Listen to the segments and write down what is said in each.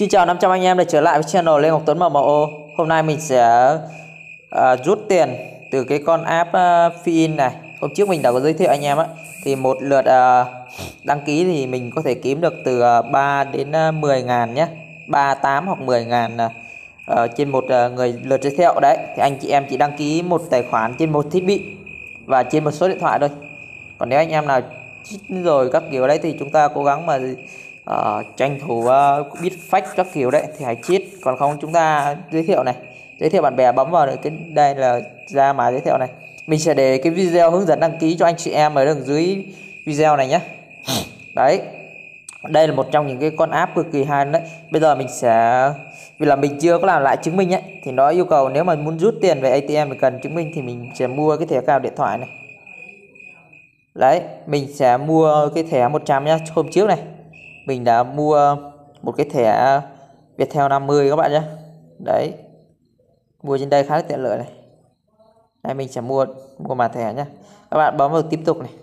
Xin chào 500 anh em đã trở lại với channel Lê Ngọc Tuấn MMO. Hôm nay mình sẽ rút tiền từ cái con app Fiin này. Hôm trước mình đã có giới thiệu anh em á, thì một lượt đăng ký thì mình có thể kiếm được từ 3 đến 10 ngàn nhé, 3, 8 hoặc 10 ngàn trên một người lượt giới thiệu đấy. Thì anh chị em chỉ đăng ký một tài khoản trên một thiết bị và trên một số điện thoại thôi. Còn nếu anh em nào rồi các kiểu đấy thì chúng ta cố gắng mà tranh thủ biết fake các kiểu đấy thì hãy cheat, còn không chúng ta giới thiệu này, giới thiệu bạn bè, bấm vào cái đây là ra mà giới thiệu này. Mình sẽ để cái video hướng dẫn đăng ký cho anh chị em ở đường dưới video này nhé. Đấy, đây là một trong những cái con app cực kỳ hay đấy. Bây giờ mình sẽ, vì là mình chưa có làm lại chứng minh ấy, thì nó yêu cầu nếu mà muốn rút tiền về ATM mình cần chứng minh, thì mình sẽ mua cái thẻ cào điện thoại này. Đấy, mình sẽ mua cái thẻ 100 nhá. Hôm trước này mình đã mua một cái thẻ Viettel 50 các bạn nhé. Đấy, mua trên đây khá là tiện lợi này. Đây mình sẽ mua mã thẻ nhé. Các bạn bấm vào tiếp tục này.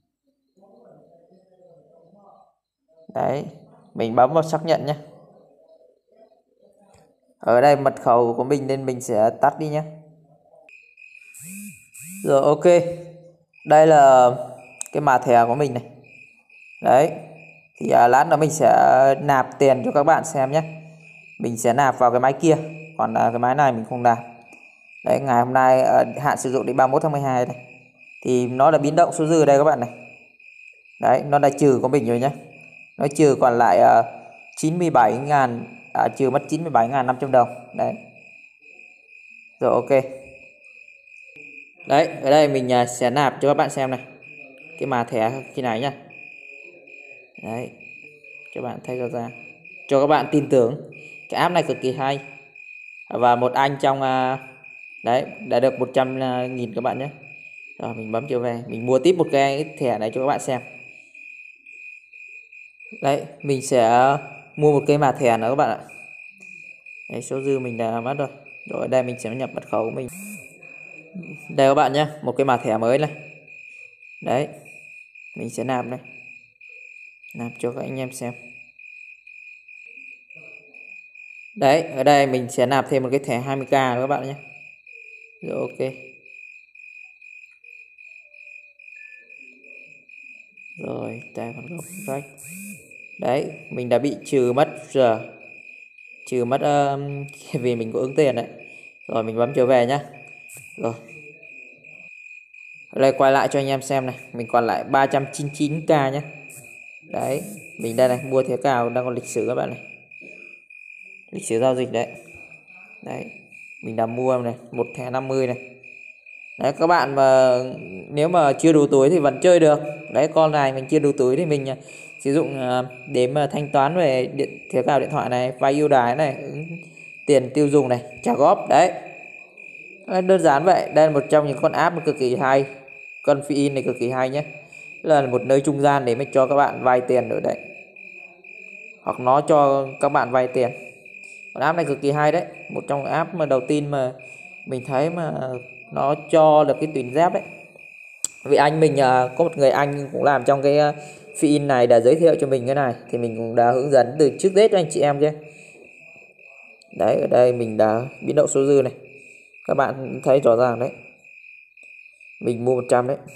Đấy, mình bấm vào xác nhận nhé. Ở đây mật khẩu của mình nên mình sẽ tắt đi nhé. Rồi ok, đây là cái mã thẻ của mình này. Đấy, thì lát nữa mình sẽ nạp tiền cho các bạn xem nhé. Mình sẽ nạp vào cái máy kia, còn cái máy này mình không nạp. Đấy, ngày hôm nay hạn sử dụng đến 31 tháng 12 này. Thì nó là biến động số dư đây các bạn này. Đấy, nó đã trừ của mình rồi nhé. Nó trừ còn lại 97.000, trừ mất 97.500 đồng. Đấy. Rồi ok. Đấy, ở đây mình sẽ nạp cho các bạn xem này. Cái mã thẻ khi này nhá. Đấy, các bạn thấy ra cho các bạn tin tưởng cái app này cực kỳ hay. Và một anh trong đấy đã được 100.000 các bạn nhé. Rồi mình bấm trở về, mình mua tiếp một cái thẻ này cho các bạn xem. Đấy, mình sẽ mua một cái mã thẻ nữa các bạn ạ. Đấy, số dư mình đã mất rồi. Rồi ở đây mình sẽ nhập mật khẩu của mình. Đây các bạn nhé, một cái mã thẻ mới này. Đấy, mình sẽ nạp này, nạp cho các anh em xem. Đấy, ở đây mình sẽ nạp thêm một cái thẻ 20k nữa các bạn nhé. Rồi ok. Rồi, tài khoản gốc rách. Đấy, mình đã bị trừ mất giờ. Trừ mất vì mình có ứng tiền đấy. Rồi mình bấm trở về nhá. Rồi. Ở đây quay lại cho anh em xem này, mình còn lại 399k nhé. Đấy, mình đây này, mua thẻ cào đang có lịch sử các bạn này. Lịch sử giao dịch đấy. Đấy, mình đã mua này, một thẻ 50 này. Đấy, các bạn mà nếu mà chưa đủ tuổi thì vẫn chơi được. Đấy, con này mình chưa đủ tuổi thì mình sử dụng để mà thanh toán về thẻ cào điện thoại này, vay ưu đãi này, tiền tiêu dùng này, trả góp. Đấy, đơn giản vậy. Đây là một trong những con app cực kỳ hay. Con Fiin này cực kỳ hay nhé, là một nơi trung gian để mà cho các bạn vay tiền ở đấy, hoặc nó cho các bạn vay tiền. Con app này cực kỳ hay đấy, một trong app mà đầu tiên mà mình thấy mà nó cho được cái tuyến giáp đấy. Vì anh mình có một người anh cũng làm trong cái Fiin này đã giới thiệu cho mình cái này, thì mình cũng đã hướng dẫn từ trước Tết cho anh chị em chứ. Đấy, ở đây mình đã biến động số dư này, các bạn thấy rõ ràng đấy. Mình mua 100 đấy.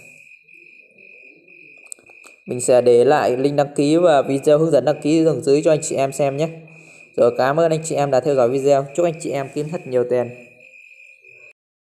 Mình sẽ để lại link đăng ký và video hướng dẫn đăng ký ở dưới cho anh chị em xem nhé. Rồi cảm ơn anh chị em đã theo dõi video. Chúc anh chị em kiếm thật nhiều tiền.